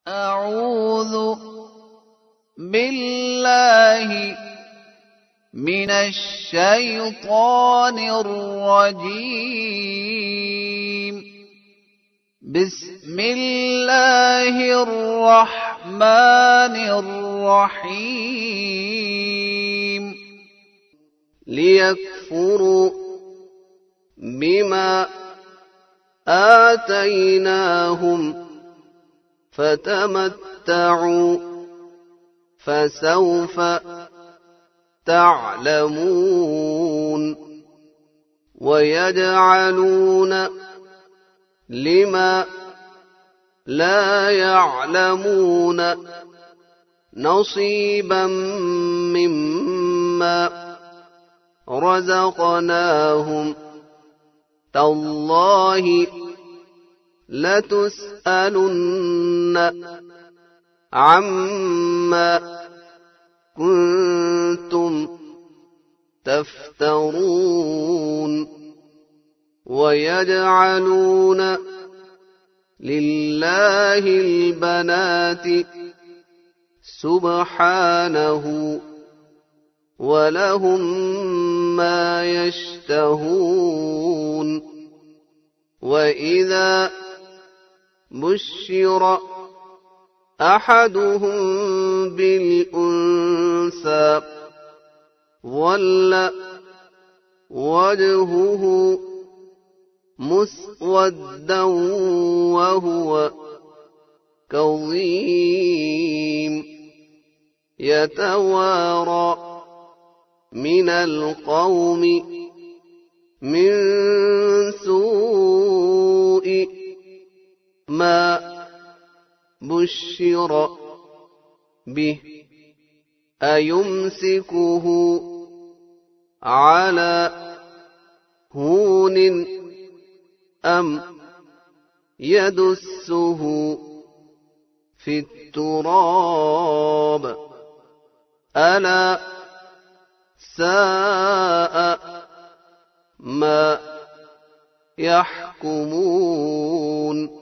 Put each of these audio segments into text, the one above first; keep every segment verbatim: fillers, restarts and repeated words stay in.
أعوذ بالله من الشيطان الرجيم. بسم الله الرحمن الرحيم. ليكفروا بما آتيناهم فتمتعوا فسوف تعلمون. ويجعلون لما لا يعلمون نصيبا مما رزقناهم. تالله لتسألن عما كنتم تفترون. ويجعلون لله البنات سبحانه ولهم ما يشتهون. وإذا بشر أحدهم بالأنثى ظل وجهه مسودا وهو كظيم يتوارى من القوم من سوء ما بشر به أيمسكه على هون أم يدسه في التراب ألا ساء ما يحكمون.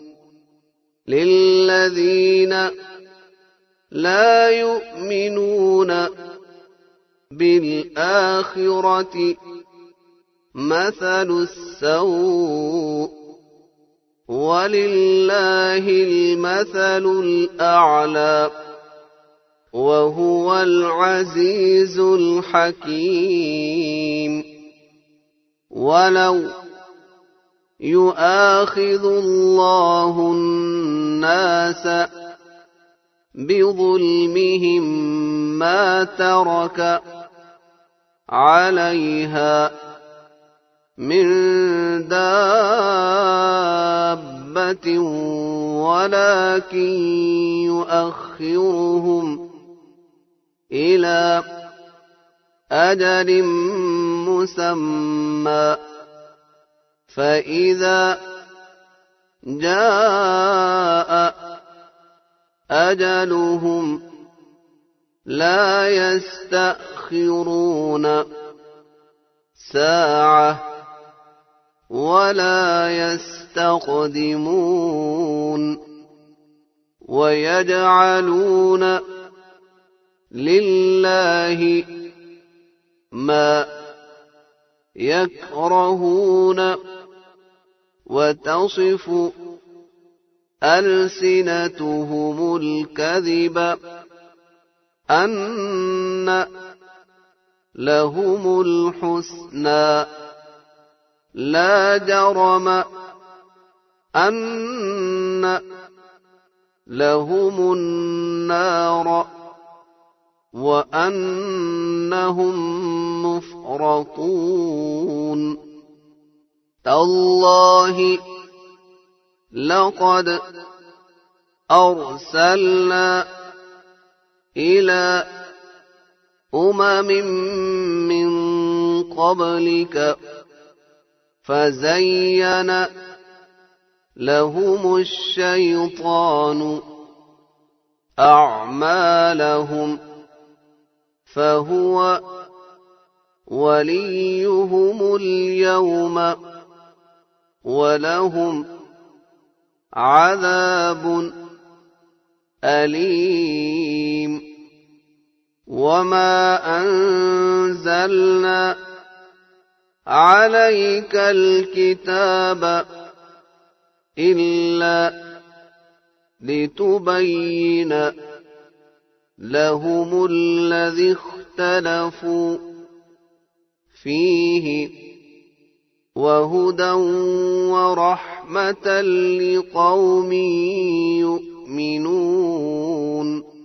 للذين لا يؤمنون بالآخرة مثل السوء ولله المثل الأعلى وهو العزيز الحكيم. ولو يؤاخذ الله الناس بظلمهم ما ترك عليها من دابة ولكن يؤخرهم إلى أجل مسمى فإذا جاء أجلهم لا يستأخرون ساعة ولا يستقدمون. ويجعلون لله ما يكرهون وتصف ألسنتهم الكذب أن لهم الحسنى لا جرم أن لهم النار وأنهم مفرطون. تالله لقد أرسلنا إلى أمم من قبلك فزين لهم الشيطان أعمالهم فهو وليهم اليوم ولهم عذاب أليم وما أنزلنا عليك الكتاب إلا لتبين لهم الذي اختلفوا فيه وهدى ورحمة لقوم يؤمنون